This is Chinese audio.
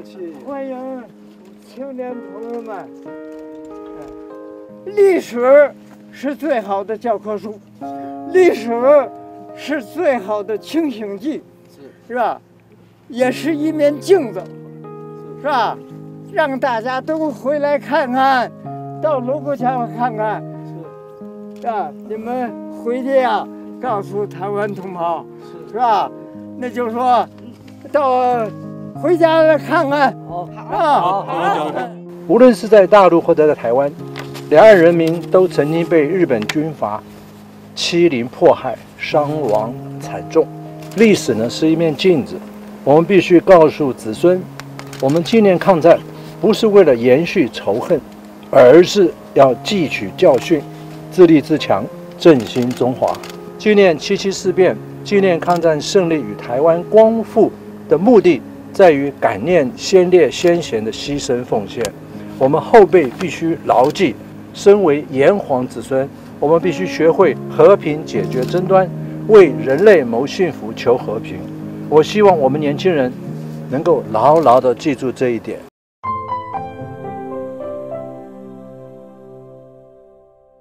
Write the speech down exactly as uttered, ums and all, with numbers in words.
气！ 欢迎青年朋友们。历史是最好的教科书，历史是最好的清醒剂，是吧？也是一面镜子，是吧？让大家都回来看看，到锣鼓巷看看，是吧？你们回去呀、啊，告诉台湾同胞，是吧？那就说到回家来看看， 好， 啊， 好，好。 无论是在大陆或者在台湾，两岸人民都曾经被日本军阀欺凌迫害，伤亡惨重。历史呢是一面镜子，我们必须告诉子孙，我们纪念抗战不是为了延续仇恨，而是要汲取教训，自立自强，振兴中华。纪念七七事变，纪念抗战胜利与台湾光复的目的，在于感念先烈先贤的牺牲奉献。我们后辈必须牢记，身为炎黄子孙，我们必须学会和平解决争端，为人类谋幸福求和平。我希望我们年轻人能够牢牢地记住这一点。